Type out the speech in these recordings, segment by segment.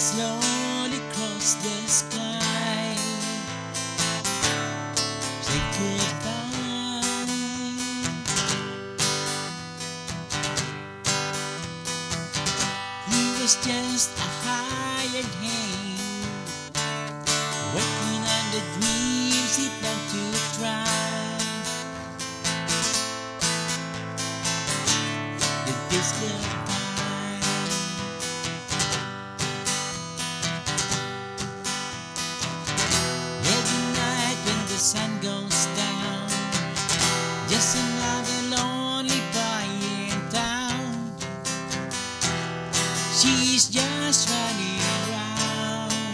slowly cross the sky. Say goodbye. He was just a hired hand, working on the dreams he planned to try. The days go by. Every night when the sun goes down, just another lonely boy in town. She's just running around.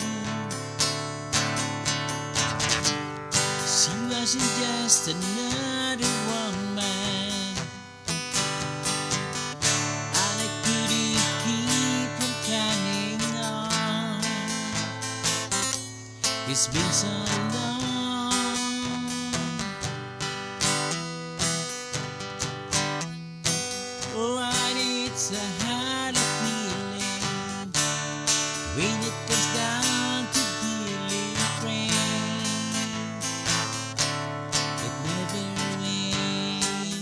She wasn't just another woman. I couldn't keep from counting on. It's been so long. Oh, and it's a hard feeling when it comes down to dealing friends that never end.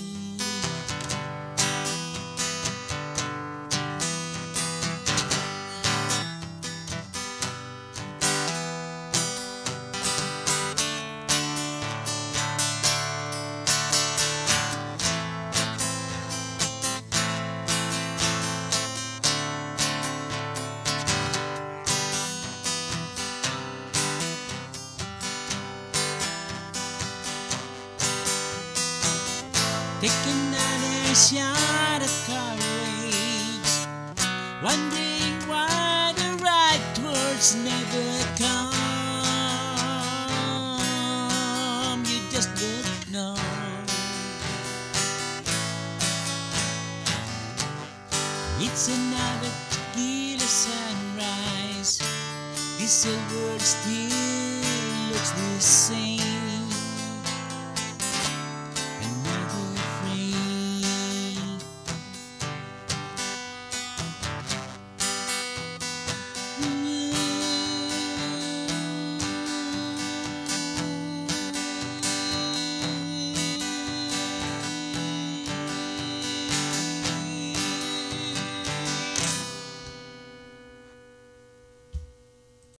Take another shot at courage, wondering why the right words never come. You just don't know. It's another tequila sunrise. This old world still looks the same.